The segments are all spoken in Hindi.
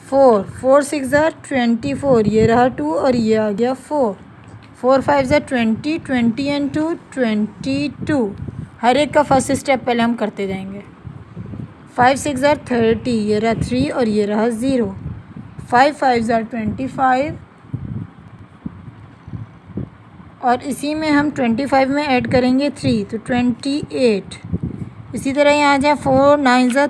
4, 4 6 ज़ा 24, ये रहा 2 और ये आ गया 4, 4 5 ज़ा 20, 20 एंड 2 22। हर एक का फर्स्ट स्टेप पहले हम करते जाएंगे। 5 6 ज़ा 30, ये रहा 3 और ये रहा 0, 5 5 ज़ा 25 और इसी में हम 25 में ऐड करेंगे 3 तो 28। इसी तरह यहाँ आ जाए 4 9 ज़ा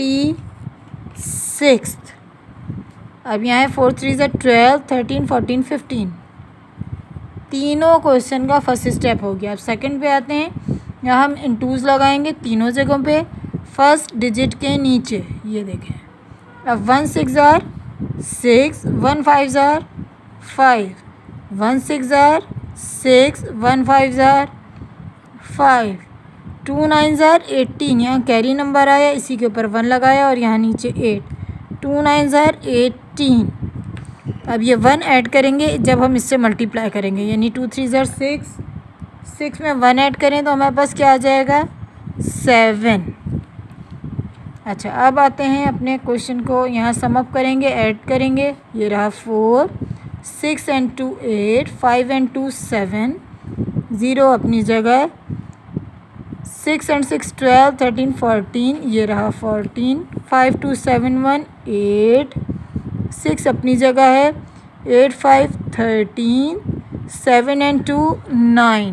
36, अब यहाँ है 4 3 ज़ा 12, 13 14 15। तीनों क्वेश्चन का फर्स्ट स्टेप हो गया। अब सेकंड पे आते हैं। यहाँ हम इंटूज़ लगाएंगे तीनों जगहों पे, फर्स्ट डिजिट के नीचे, ये देखें। अब 1 6 ज़ार 6, 1 5 ज़ार 5, 1 6 ज़ार 6, 1 5 ज़ार 5, 2 9 ज़ार 18, यहाँ कैरी नंबर आया, इसी के ऊपर 1 लगाया और यहाँ नीचे 8, 2 9 ज़ार 18। अब ये 1 ऐड करेंगे जब हम इससे मल्टीप्लाई करेंगे, यानी 2 3 ज़ार 6, 6 में 1 ऐड करें तो हमारे पास क्या आ जाएगा 7। अच्छा, अब आते हैं अपने क्वेश्चन को, यहाँ सम अप करेंगे, ऐड करेंगे। ये रहा 4, 6 एंड 2 8, 5 एंड 2 7, 0 अपनी जगह, 6 एंड 6 12, 13 14, ये रहा 14, 5 2 7 1 8, 6 अपनी जगह है, 8 5 13, 7 एंड 2 9।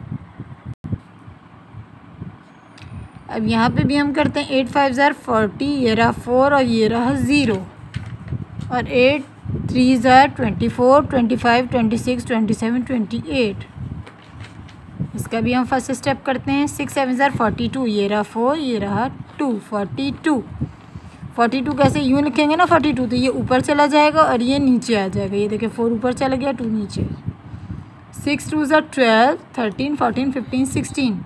अब यहाँ पे भी हम करते हैं 8 5 ज़ार 40, ये रहा 4 और ये रहा 0, और 8 3 ज़ार 24, 25 26 27 28। इसका भी हम फर्स्ट स्टेप करते हैं। 6 7 ज़ार 42, ये रहा 4, ये रहा 2, 42। 42 कैसे, यूँ लिखेंगे ना 42, तो ये ऊपर चला जाएगा और ये नीचे आ जाएगा। ये देखिए 4 ऊपर चला गया, 2 नीचे। 6 2 ज़ार 12, 13 14 15 16,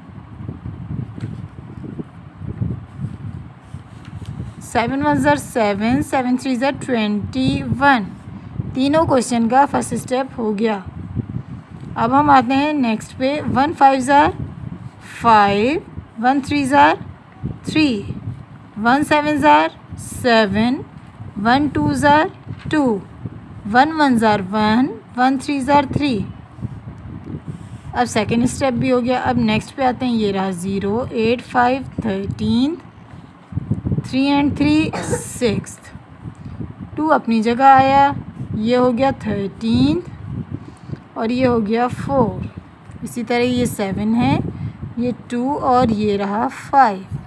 7 1 ज़ार 7, 7 3 ज़ार 21। तीनों क्वेश्चन का फर्स्ट स्टेप हो गया। अब हम आते हैं नेक्स्ट पे। 1 5 ज़ार 5, 1 3 ज़ार 3, 1 7 ज़ार 7, 1 2 ज़ार 2, 1 1 ज़ार 1, 1 3 ज़ार 3। अब सेकेंड स्टेप भी हो गया। अब नेक्स्ट पे आते हैं। ये रहा 0, 8 5 13, 3 एंड 3 6, 2 अपनी जगह आया, ये हो गया 13 और ये हो गया 4। इसी तरह ये 7 है, ये 2 और ये रहा 5।